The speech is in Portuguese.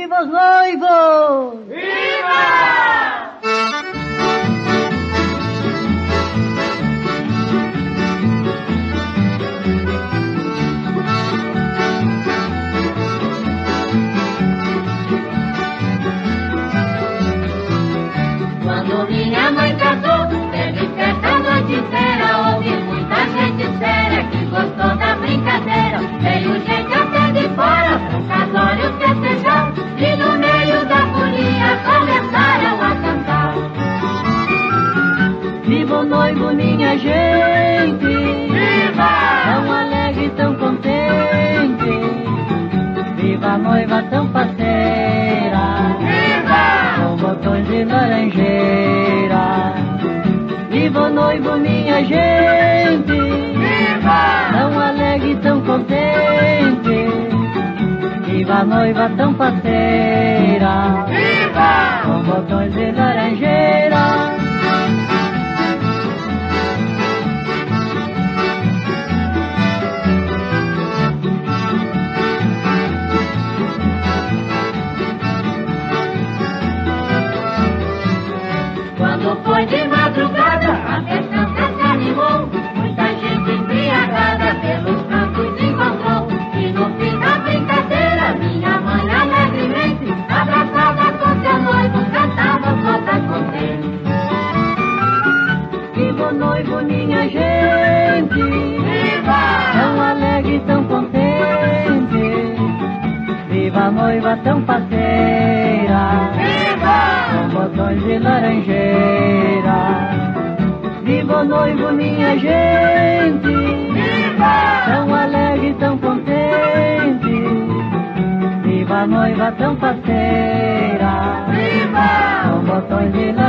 Viva os noivos! Viva! Quando minha mãe casou, teve festa a noite inteira. Houve muita gente séria que gostou da brincadeira. Veio gente até de fora pro casório festejar. E no meio da folia começaram a cantar. Viva o noivo, minha gente! Viva! Tão alegre, tão contente. Viva a noiva tão parceira. Viva! Com botões de laranjeira. Viva o noivo, minha gente! Viva! Tão alegre, tão contente. Viva a noiva tão parceira. Viva! Com botões de laranjeira. Quando foi de madrugada, a festança se animou. Muita gente embriagada pelos cantos encontrou. E no fim da brincadeira, minha mãe alegremente, abraçada com seu noivo, cantava toda contente. Viva o noivo, minha gente! Viva! Tão alegre, tão contente. Viva a noiva tão parceira. Viva! Com botões de laranjeira. Viva o noivo, minha gente! Viva! Tão alegre, tão contente. Viva a noiva tão parceira. Viva! Com botões de laranjeira.